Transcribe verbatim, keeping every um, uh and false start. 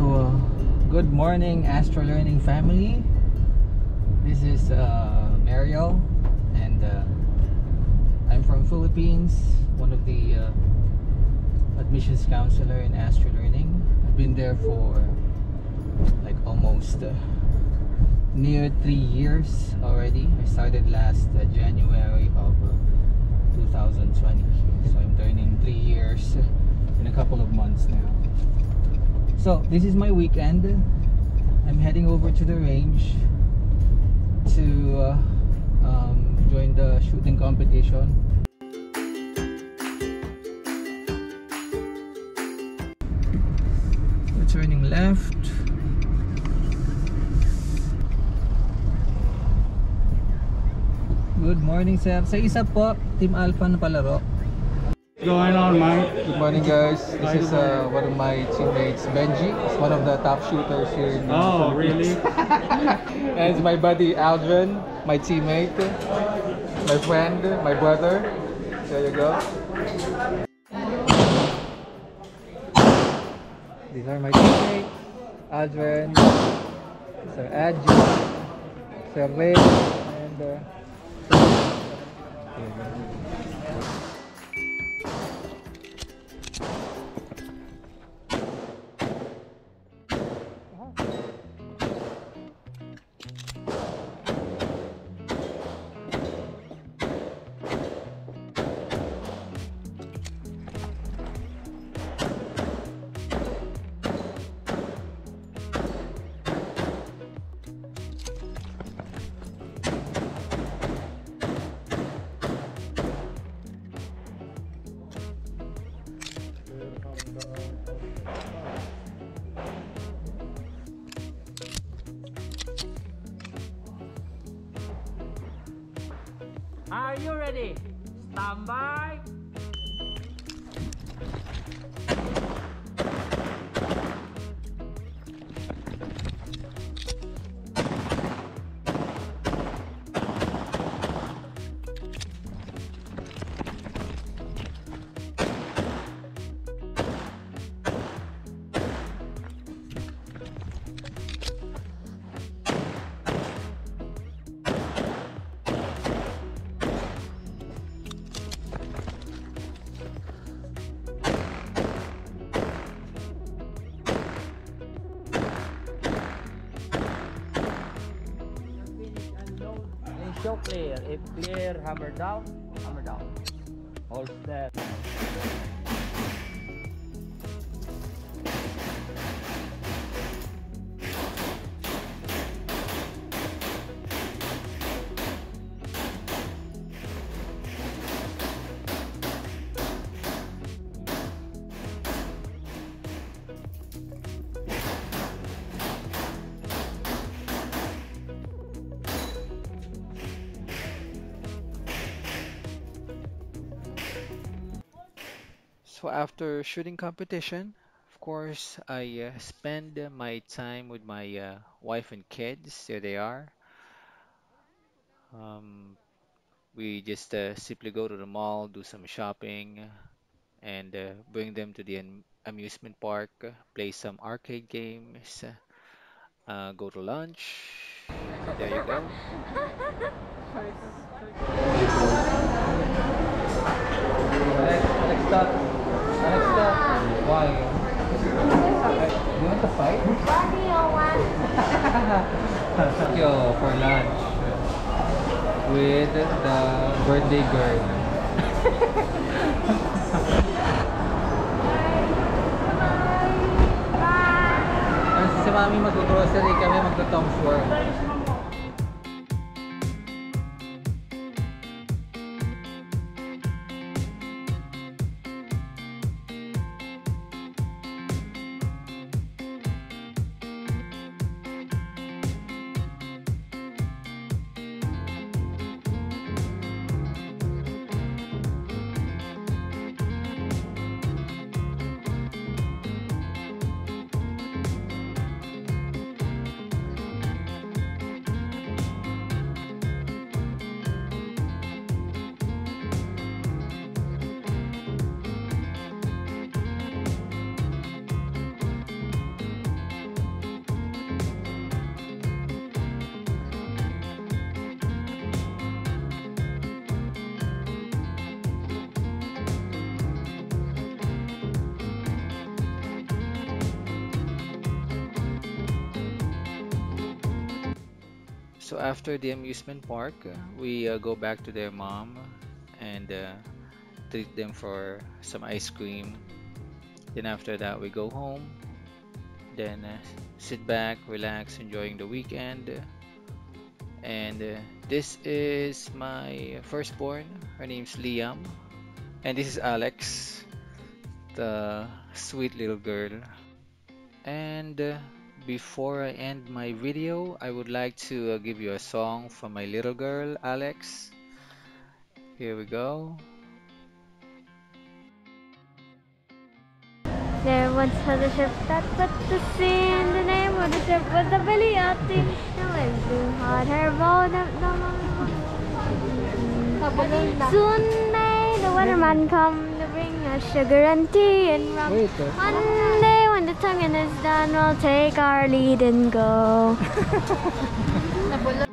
So, uh, good morning, Astro Learning family. This is uh, Mariel, and uh, I'm from Philippines, one of the uh, admissions counselor in Astro Learning. I've been there for like almost uh, near three years already. I started last uh, January of uh, two thousand twenty, so I'm turning three years in a couple of months now. So this is my weekend. I'm heading over to the range to uh, um, join the shooting competition. We're turning left. Good morning, sir. Sa isa po, Team Alpha na palaro. What's going on, Mike? Good morning, guys. This is uh, one of my teammates, Benji. He's one of the top shooters here in Oh, really? And it's my buddy Aldrin, my teammate, my friend, my brother. There you go. These are my teammates, Aldrin, Sir Adju, Sir Ray, and uh, Are you ready? Stand by. Show clear. If clear, hammer down, hammer down. Hold step. So after shooting competition, of course, I uh, spend my time with my uh, wife and kids. There they are. Um, we just uh, simply go to the mall, do some shopping, and uh, bring them to the am- amusement park, uh, play some arcade games, uh, go to lunch. There you go. Alex, Alex, stop. Alex, stop. Why? You want to fight? What do you want? Thank you for lunch with the birthday girl. Si Mami mag-grocery kami, magto-Tom Ford. So after the amusement park, uh, we uh, go back to their mom and uh, treat them for some ice cream. Then after that, we go home. Then uh, sit back, relax, enjoying the weekend. And uh, this is my firstborn. Her name's Liam. And this is Alex, the sweet little girl. And uh, before I end my video, I would like to uh, give you a song from my little girl, Alex. Here we go. There once was a ship that put to sea, and the name of the ship was the Billy Yachty. The wind blew hard her bow. Soon may the weatherman come to bring us sugar and tea and rum. Wait, uh, One day when the tonguing is done, we'll take our lead and go.